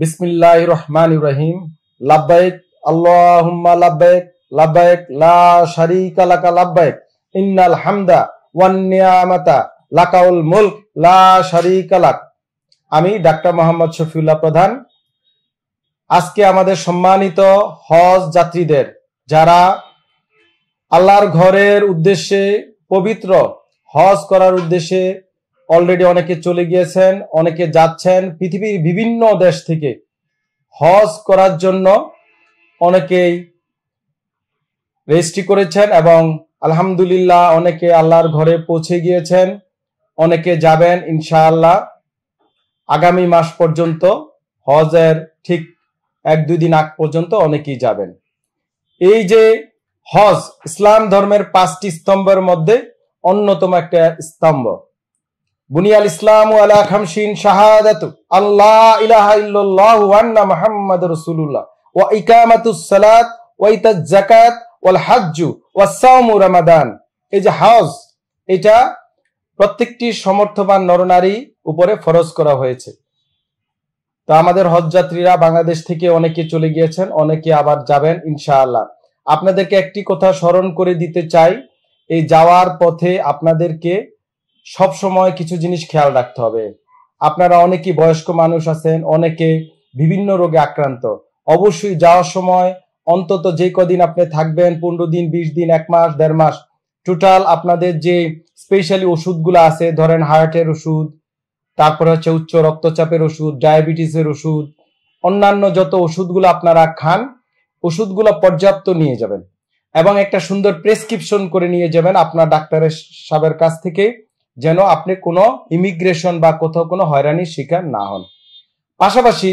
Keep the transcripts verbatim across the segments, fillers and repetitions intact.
বিসমিল্লাহির রহমানির রহিম। লাব্বাইক আল্লাহুম্মা লাব্বাইক লাব্বাইক লা শারীকা লাকা লাব্বাইক ইন্নাল হামদা ওয়ান নিয়ামাতা লাকাউল মুলক লা শারীকা লাক। আমি ডাক্তার মোহাম্মদ শফিউল্লাহ প্রধান। আজকে আমাদের সম্মানিত হজ যাত্রীদের, যারা আল্লাহর ঘরের উদ্দেশ্যে পবিত্র হজ করার উদ্দেশ্যে অলরেডি অনেকে চলে গিয়েছেন, অনেকে যাচ্ছেন, পৃথিবীর বিভিন্ন দেশ থেকে হজ করার জন্য অনেকেই রেজিস্ট্রি করেছেন এবং আলহামদুলিল্লাহ অনেকে আল্লাহর ঘরে পৌঁছে গিয়েছেন, অনেকে যাবেন ইনশাআল্লাহ আগামী মাস পর্যন্ত। হজের ঠিক এক দুই দিন আগ পর্যন্ত অনেকেই যাবেন। এই যে হজ ইসলাম ধর্মের পাঁচটি স্তম্ভের মধ্যে অন্যতম একটা স্তম্ভ। বুনিয়াল ইসলাম আলা খামসিন শাহাদাতু আল্লাহ ইলাহা ইল্লাল্লাহু ওয়া আন্না মুহাম্মাদুর রাসূলুল্লাহ ওয়া ইকামাতুস সালাত ওয়া ইতাজ যাকাত ওয়াল হজ্জু ওয়াস সাওমু রমাদান। এই যে হজ, এটা প্রত্যেকটি সমর্থবান নরনারী উপরে ফরজ করা হয়েছে। তো আমাদের হজ যাত্রীরা বাংলাদেশ থেকে অনেকে চলে গিয়েছেন, অনেকে আবার যাবেন ইনশাআল্লাহ। আপনাদেরকে একটি কথা স্মরণ করে দিতে চাই, এই যাওয়ার পথে আপনাদেরকে সব সময় কিছু জিনিস খেয়াল রাখতে হবে। আপনারা অনেকেই বয়স্ক মানুষ আছেন, অনেকে বিভিন্ন রোগে আক্রান্ত। অবশ্যই যাওয়ার সময় অন্তত যে কদিন আপনি থাকবেন, পনেরো দিন, বিশ দিন, এক মাস, দেড় মাস, টোটাল আপনাদের যে স্পেশালি ওষুধগুলো আছে, ধরেন হার্টের ওষুধ, তারপরে হচ্ছে উচ্চ রক্তচাপের ওষুধ, ডায়াবেটিসের ওষুধ, অন্যান্য যত ওষুধগুলো আপনারা খান, ওষুধগুলো পর্যাপ্ত নিয়ে যাবেন এবং একটা সুন্দর প্রেসক্রিপশন করে নিয়ে যাবেন আপনার ডাক্তারের সাহেবের কাছ থেকে, যেন আপনি কোনো ইমিগ্রেশন বা কোথাও কোনো হয়রানির শিকার না হন। পাশাপাশি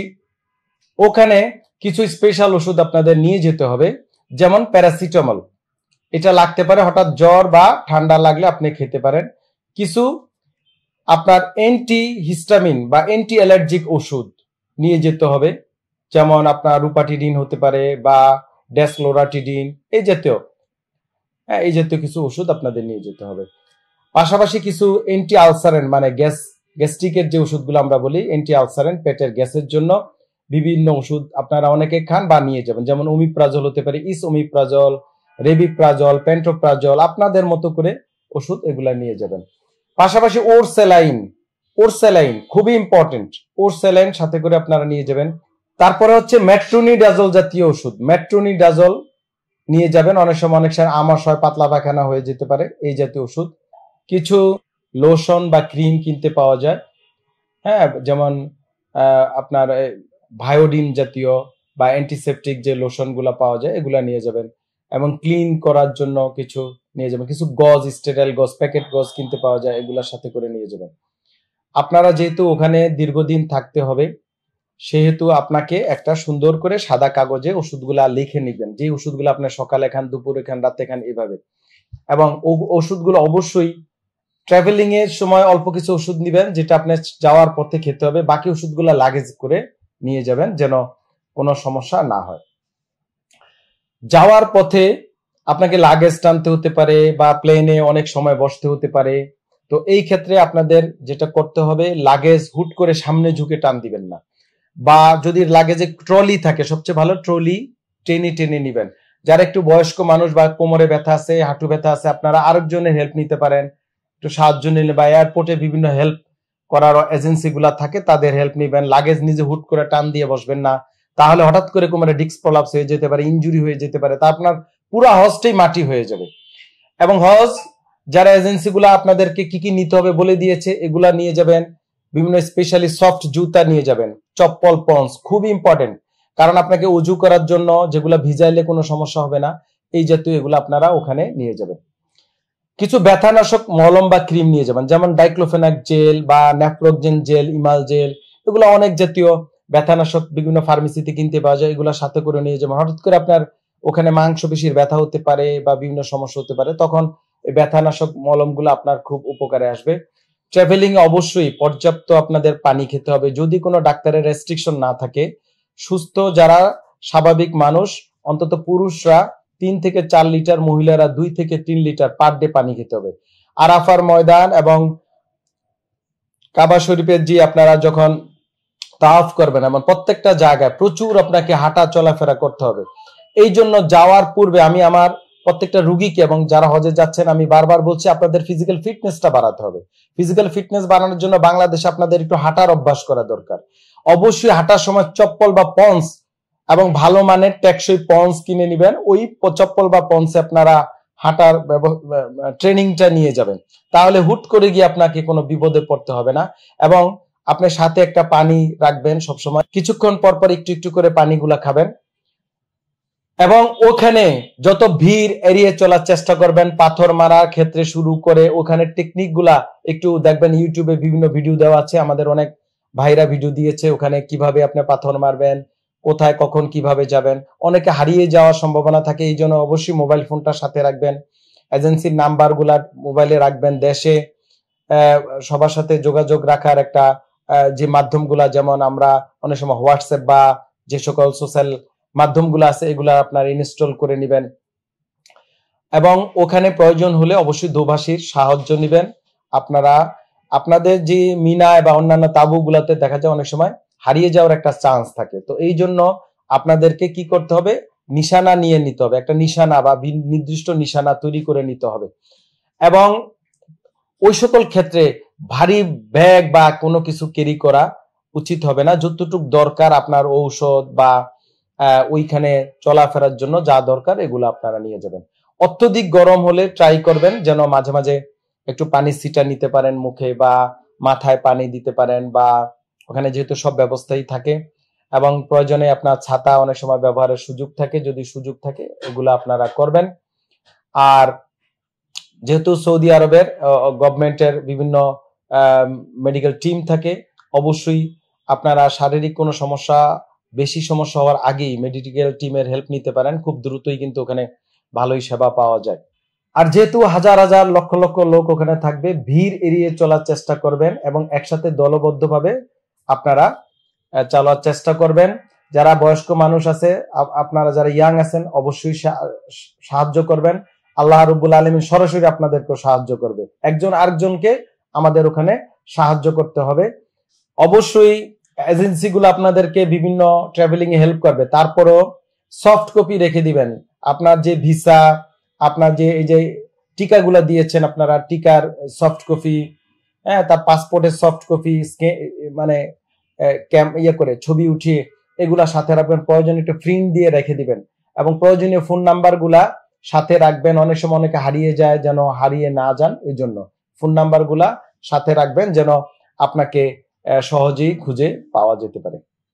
ওখানে কিছু স্পেশাল ওষুধ আপনাদের নিয়ে যেতে হবে, যেমন প্যারাসিটামল। এটা লাগতে পারে, হঠাৎ জ্বর বা ঠান্ডা লাগলে আপনি খেতে পারেন। কিছু আপনার অ্যান্টি হিস্টামিন বা অ্যান্টি অ্যালার্জিক ওষুধ নিয়ে যেতে হবে, যেমন আপনার রুপাটিডিন হতে পারে বা ডেসলোরাটিডিন, এই জাতীয় হ্যাঁ এই জাতীয় কিছু ওষুধ আপনাদের নিয়ে যেতে হবে। পাশাপাশি কিছু অ্যান্টি আলসারেন্ট মানে গ্যাস গ্যাস্ট্রিকের যে ওষুধগুলো আমরা বলি, অ্যান্টি আলসারেন্ট পেটের গ্যাসের জন্য বিভিন্ন ওষুধ আপনারা অনেকে খান বা নিয়ে যাবেন, যেমন ওমিপ্রাজল হতে পারে, ইস ওমিপ্রাজল, রেবিপ্রাজল, পেন্টোপ্রাজল, আপনাদের মতো করে ওষুধ এগুলা নিয়ে যাবেন। পাশাপাশি ওরসেলাইন, ওরসেলাইন খুবই ইম্পর্টেন্ট, ওরসেলাইন সাথে করে আপনারা নিয়ে যাবেন। তারপরে হচ্ছে মেট্রোনিডাজল জাতীয় ওষুধ, মেট্রোনিডাজল নিয়ে যাবেন। অনেক সময় অনেক সময় আমাশয়, পাতলা পায়খানা হয়ে যেতে পারে, এই জাতীয় ওষুধ। কিছু লোশন বা ক্রিম কিনতে পাওয়া যায়, হ্যাঁ, যেমন আপনার ভায়োডিন জাতীয় বা অ্যান্টিসেপটিক যে লোশনগুলো পাওয়া যায়, এগুলা নিয়ে যাবেন। এবং ক্লিন করার জন্য কিছু নিয়ে যাবেন, কিছু গজ, স্টেরাইল গজ, প্যাকেট গজ কিনতে পাওয়া যায়, এগুলার সাথে করে নিয়ে যাবেন। আপনারা যেহেতু ওখানে দীর্ঘদিন থাকতে হবে, সেহেতু আপনাকে একটা সুন্দর করে সাদা কাগজে ওষুধগুলা লিখে নিবেন, যে ওষুধগুলো আপনার সকালে খান, দুপুরে খান, রাতে খান, এভাবে। এবং ওষুধগুলো অবশ্যই ট্রাভেলিং এর সময় অল্প কিছু ওষুধ নিবেন, যেটা আপনার যাওয়ার পথে খেতে হবে। বাকি ওষুধগুলো লাগেজ করে নিয়ে যাবেন, যেন কোনো সমস্যা না হয়। যাওয়ার পথে আপনাকে লাগেজ টানতে হতে পারে বা প্লেনে অনেক সময় বসতে হতে পারে। তো এই ক্ষেত্রে আপনাদের যেটা করতে হবে, লাগেজ হুট করে সামনে ঝুঁকে টান দিবেন না, বা যদি লাগেজে ট্রলি থাকে সবচেয়ে ভালো, ট্রলি টেনে টেনে নিবেন। যারা একটু বয়স্ক মানুষ বা কোমরে ব্যথা আছে, হাঁটু ব্যথা আছে, আপনারা আরেকজনের হেল্প নিতে পারেন, একটু সাহায্য নিলে, বা এয়ারপোর্টে বিভিন্ন হেল্প করার এজেন্সি গুলা থাকে, তাদের হেল্প নিবেন। লাগেজ নিজে হুট করে টান দিয়ে বসবেন না, তাহলে হঠাৎ করে কোমরে ডিস্ক প্রলাপস হয়ে যেতে পারে, ইনজুরি হয়ে যেতে পারে, তা আপনার পুরো হজটাই মাটি হয়ে যাবে। এবং হজ যারা এজেন্সি গুলা আপনাদেরকে কি কি নিতে হবে বলে দিয়েছে, এগুলা নিয়ে যাবেন। বিভিন্ন স্পেশালি সফট জুতা নিয়ে যাবেন, চপ্পল, পন্স খুব ইম্পর্টেন্ট, কারণ আপনাকে উজু করার জন্য যেগুলা ভিজাইলে কোনো সমস্যা হবে না, এই জাতীয় এগুলো আপনারা ওখানে নিয়ে যাবেন। কিছু ব্যথানাশক মলম বা ক্রিম নিয়ে যাবেন, যেমন ডাইক্লোফেনাক জেল বা ন্যাপ্রোকজেন জেল, ইমাল জেল, এগুলো অনেক জাতীয় ব্যথানাশক বিভিন্ন ফার্মেসিতে কিনতে পাওয়া যায়, এগুলো সাথে করে নিয়ে যাবেন। হঠাৎ করে আপনার ওখানে মাংসপেশির ব্যথা হতে পারে বা বিভিন্ন সমস্যা হতে পারে, তখন এই ব্যথানাশক মলমগুলো আপনার খুব উপকারে আসবে। ট্রাভেলিং এ অবশ্যই পর্যাপ্ত আপনাদের পানি খেতে হবে, যদি কোনো ডাক্তারের রেস্ট্রিকশন না থাকে। সুস্থ যারা স্বাভাবিক মানুষ, অন্তত পুরুষরা তিন থেকে চার লিটার, মহিলারা দুই থেকে তিন লিটার পার ডে পানি খেতে হবে। আরাফার ময়দান এবং কাবা শরীফের যে আপনারা যখন তাওয়াফ করবেন এবং প্রত্যেকটা জায়গায় প্রচুর আপনাকে হাঁটা চলাফেরা করতে হবে। এই জন্য যাওয়ার পূর্বে আমি আমার প্রত্যেকটা রুগীকে এবং যারা হজে যাচ্ছেন আমি বারবার বলছি, আপনাদের ফিজিক্যাল ফিটনেসটা বাড়াতে হবে। ফিজিক্যাল ফিটনেস বাড়ানোর জন্য বাংলাদেশে আপনাদের একটু হাঁটার অভ্যাস করা দরকার। অবশ্যই হাঁটার সময় চপ্পল বা পন্স এবং ভালো মানের টেকসই পন্স কিনে নেবেন। ওই চপ্পল বা পন্সে আপনারা হাঁটার ট্রেনিংটা নিয়ে যাবেন, তাহলে হুট করে গিয়ে আপনাকে কোনো বিপদে পড়তে হবে না। এবং আপনার সাথে একটা পানি রাখবেন সবসময়, কিছুক্ষণ পর পর একটু একটু করে পানিগুলা খাবেন। এবং ওখানে যত ভিড় এড়িয়ে চলার চেষ্টা করবেন, পাথর মারার ক্ষেত্রে শুরু করে ওখানে টেকনিক গুলা একটু দেখবেন। ইউটিউবে বিভিন্ন ভিডিও দেওয়া আছে, আমাদের অনেক ভাইরা ভিডিও দিয়েছে, ওখানে কিভাবে আপনি পাথর মারবেন, কোথায় কখন কিভাবে যাবেন। অনেকে হারিয়ে যাওয়ার সম্ভাবনা থাকে, এই জন্য অবশ্যই মোবাইল ফোনটা সাথে রাখবেন, এজেন্সির নাম্বার গুলা মোবাইলে রাখবেন। দেশে সবার সাথে যোগাযোগ রাখার একটা যে মাধ্যমগুলা, যেমন আমরা অনেক সময় হোয়াটসঅ্যাপ বা যে সকল সোশ্যাল মাধ্যমগুলো আছে এগুলা আপনারা ইনস্টল করে নেবেন। এবং ওখানে প্রয়োজন হলে অবশ্যই দোভাষীর সাহায্য নেবেন। আপনারা আপনাদের যে মিনায় বা অন্যান্য তাঁবুগুলাতে দেখা যায় অনেক সময় হারিয়ে যাওয়ার একটা চান্স থাকে, তো এই জন্য আপনাদেরকে কি করতে হবে, নিশানা নিয়ে নিতে হবে, একটা নিশানা বা নির্দিষ্ট নিশানা তৈরি করে নিতে হবে। এবং ওই সকল ক্ষেত্রে ভারী ব্যাগ বা কোনো কিছু ক্যারি করা উচিত হবে না। যতটুকু দরকার আপনার ঔষধ বা ওইখানে চলাফেরার জন্য যা দরকার এগুলো আপনারা নিয়ে যাবেন। অত্যধিক গরম হলে ট্রাই করবেন যেন মাঝে মাঝে একটু পানি ছিটা নিতে পারেন মুখে, বা মাথায় পানি দিতে পারেন, বা ওখানে যেহেতু সব ব্যবস্থাই থাকে। এবং প্রয়োজনে আপনার ছাতা অনেক সময় ব্যবহারের সুযোগ থাকে, যদি সুযোগ থাকে এগুলো আপনারা করবেন। আর যেহেতু সৌদি আরবের গভর্নমেন্টের বিভিন্ন মেডিকেল টিম থাকে, অবশ্যই আপনারা শারীরিক কোনো সমস্যা বেশি সমস্যা হওয়ার আগেই মেডিকেল টিমের হেল্প নিতে পারেন, খুব দ্রুতই কিন্তু ওখানে ভালোই সেবা পাওয়া যায়। আর যেহেতু হাজার হাজার লক্ষ লক্ষ লোক ওখানে থাকবে, ভিড় এড়িয়ে চলার চেষ্টা করবেন এবং একসাথে দলবদ্ধভাবে আপনারা চলার চেষ্টা করবেন। যারা বয়স্ক মানুষ আছে, আপনারা যারা ইয়াং আছেন অবশ্যই সাহায্য করবেন। আল্লাহ রাব্বুল আলামিন সরাসরি আপনাদেরকে সাহায্য করবে, একজন আরেকজনকে আমাদের ওখানে সাহায্য করতে হবে। অবশ্যই এজেন্সিগুলো আপনাদেরকে বিভিন্ন ট্রাভেলিং এ হেল্প করবে, তারপরও সফট কপি রেখে দিবেন। আপনার যে ভিসা, আপনার যে এই যে টিকাগুলা দিয়েছেন আপনারা, টিকার সফট কপি, হ্যাঁ, তার পাসপোর্টের সফট কপি, মানে ইয়ে করে ছবি উঠিয়ে এগুলা সাথে রাখবেন। প্রয়োজনে একটু প্রিন্ট দিয়ে রেখে দিবেন এবং প্রয়োজনীয় ফোন নাম্বার গুলা সাথে রাখবেন। অনেক সময় অনেকে হারিয়ে যায়, যেন হারিয়ে না যান, এই জন্য ফোন নাম্বার গুলা সাথে রাখবেন যেন আপনাকে সহজেই খুঁজে পাওয়া যেতে পারে।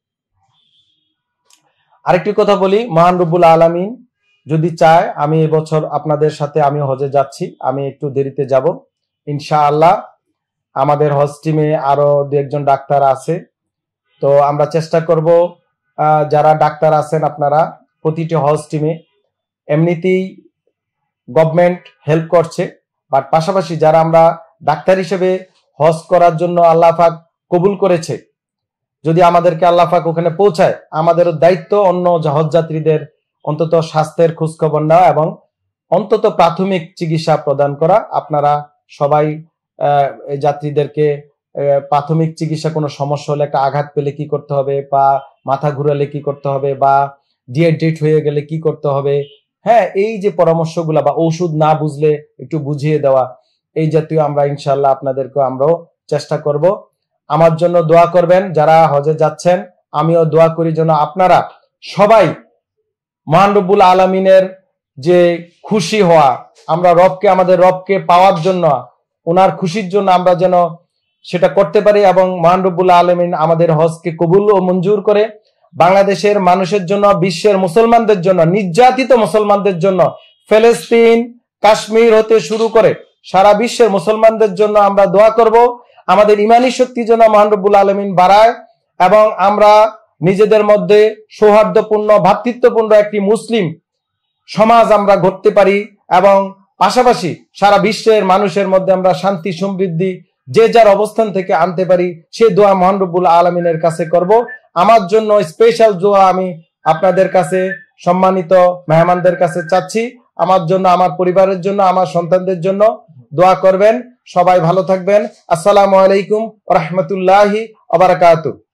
আরেকটি কথা বলি, মহান রব্বুল আলামিন যদি চায় আমি এবছর আপনাদের সাথে আমি হজে যাচ্ছি, আমি একটু দেরিতে যাব ইনশাআল্লাহ। আমাদের হজ টিমে আরো দু একজন ডাক্তার আছে, তো আমরা চেষ্টা করব যারা ডাক্তার আছেন আপনারা প্রতিটি হজ টিমে, এমনিতেই গভর্নমেন্ট হেল্প করছে, বাট পাশাপাশি যারা আমরা ডাক্তার হিসেবে হজ করার জন্য আল্লাহ পাক কবুল করেছে, যদি আমাদেরকে আল্লাহ পাক ওখানে পৌঁছায়, আমাদেরও দায়িত্ব অন্য হজ যাত্রীদের অন্তত স্বাস্থ্যের খোঁজখবর নেওয়া এবং অন্তত প্রাথমিক চিকিৎসা প্রদান করা। আপনারা সবাই এই যাত্রীদেরকে প্রাথমিক চিকিৎসা, কোনো সমস্যা হলে, একটা আঘাত পেলে কি করতে হবে, বা মাথা ঘুরালে কি করতে হবে, বা ডিহাইড্রেট হয়ে গেলে কি করতে হবে, হ্যাঁ, এই যে পরামর্শগুলা, বা ওষুধ না বুঝলে একটু বুঝিয়ে দেওয়া, এই জাতীয় আমরা ইনশাআল্লাহ আপনাদেরকে আমরাও চেষ্টা করব। আমার জন্য দোয়া করবেন যারা হজে যাচ্ছেন, আমিও দোয়া করি যেন আপনারা সবাই মহান রব্বুল আলামিনের যে খুশি হওয়া, আমরা রবকে, আমাদের রবকে পাওয়ার জন্য, ওনার খুশির জন্য আমরা যেন সেটা করতে পারি এবং মহান রব্বুল আলামিন আমাদের হজকে কবুল ও মঞ্জুর করে বাংলাদেশের মানুষের জন্য, বিশ্বের মুসলমানদের জন্য, নির্যাতিত মুসলমানদের জন্য, ফিলিস্তিন, কাশ্মীর হতে শুরু করে সারা বিশ্বের মুসলমানদের জন্য আমরা দোয়া করব। আমাদের ইমানি শক্তি যেন মহান রব্বুল আলামিন বাড়ায় এবং আমরা নিজেদের মধ্যে সৌহার্দ্যপূর্ণ, ভ্রাতৃত্বপূর্ণ একটি মুসলিম সমাজ আমরা গড়তে পারি এবং পাশাপাশি সারা বিশ্বের মানুষের মধ্যে আমরা শান্তি সমৃদ্ধি যে যার অবস্থান থেকে আনতে পারি, সে দোয়া মহান রব্বুল আলামিনের কাছে করব। আমার জন্য স্পেশাল দোয়া আমি আপনাদের কাছে, সম্মানিত মেহমানদের কাছে চাচ্ছি। আমার জন্য, আমার পরিবারের জন্য, আমার সন্তানদের জন্য দোয়া করবেন। সবাই ভালো থাকবেন। আসসালামু আলাইকুম ওয়া রাহমাতুল্লাহি ওয়া বারাকাতুহু।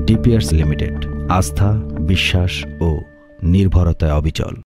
ডিপিয়ার্স লিমিটেড, আস্থা, বিশ্বাস ও নির্ভরতায় অবিচল।